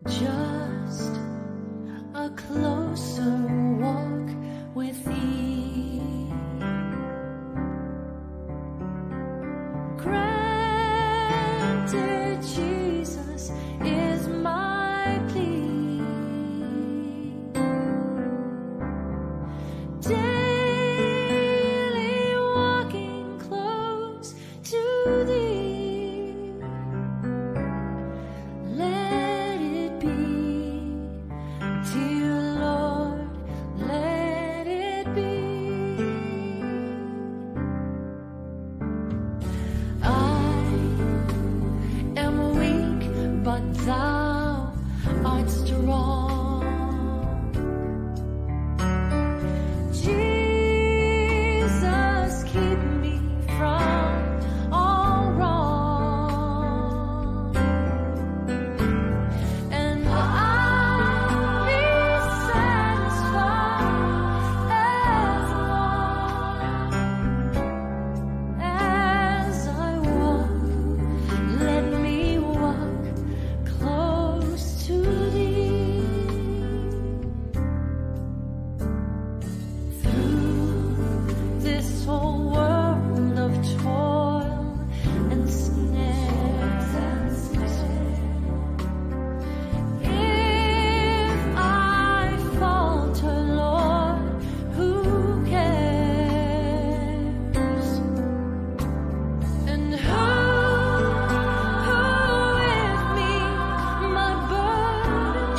Just a closer walk with thee. Granted, Jesus is my plea. Daily walking close to thee. Let it be, dear Lord, let it be. I am weak, but thou art strong. Jesus, keep me from all wrong, and I'll be satisfied as I walk. Let me walk close to thee. Through this whole world of toil and snares, if I falter, Lord, who cares? And who with me my burden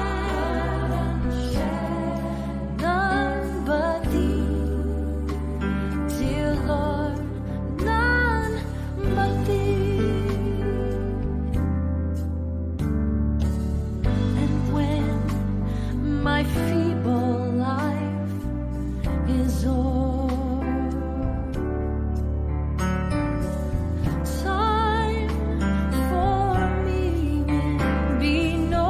share? None but thee, dear Lord, none but thee. And when my feeble life is o'er, time for me will be no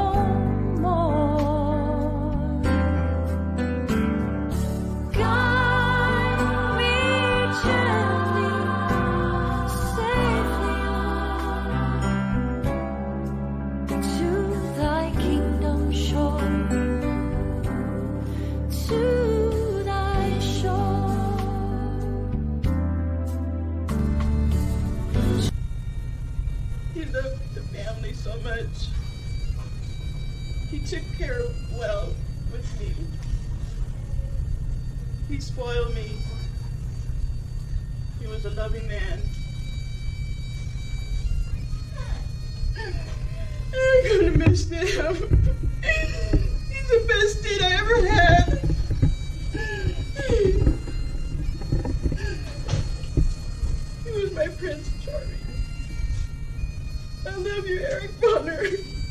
more. Guide me gently, safely on to thy kingdom shore, to thy shore. He loved the family so much. He took care well with me. He spoiled me. He was a loving man. I'm gonna miss him. He's the best dad I ever had. He was my Prince Charming. I love you, Eric Bonner.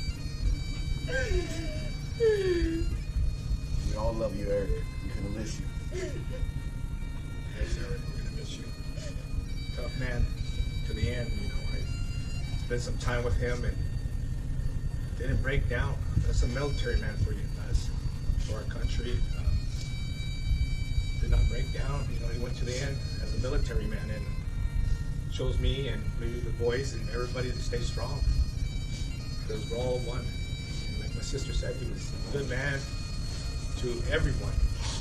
We all love you, Eric. We're gonna miss you. Yes, Eric, we're gonna miss you. Tough man to the end, you know. I spent some time with him and didn't break down. That's a military man for you guys, for our country. Did not break down. You know, he went to the end as a military man and shows me and maybe the boys and everybody to stay strong, because we're all one. And like my sister said, he was a good man to everyone.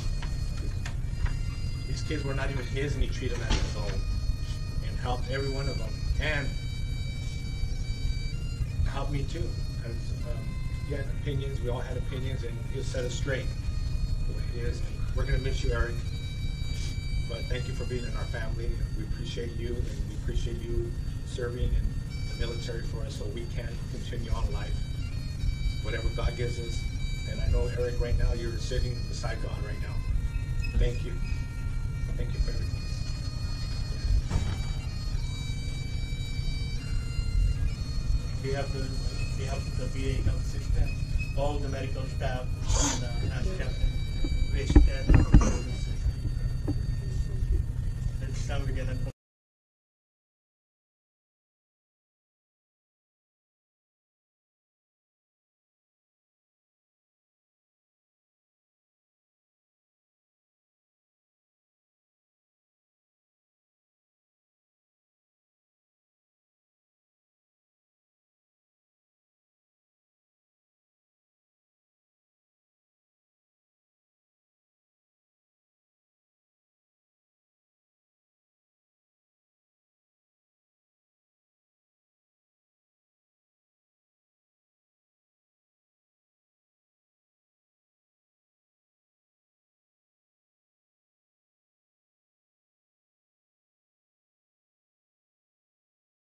These kids were not even his, and he treated them as his own and helped every one of them, and helped me too. And, he had opinions, we all had opinions, and he'll set us straight the way it is. And we're gonna miss you, Eric, but thank you for being in our family. We appreciate you, and we appreciate you serving in the military for us so we can continue on life, whatever God gives us. And I know, Eric, right now you're sitting beside God right now. Thank you. Thank you for everything. We have the VA health system, all the medical staff, and ASCAP, wish that it's time to get a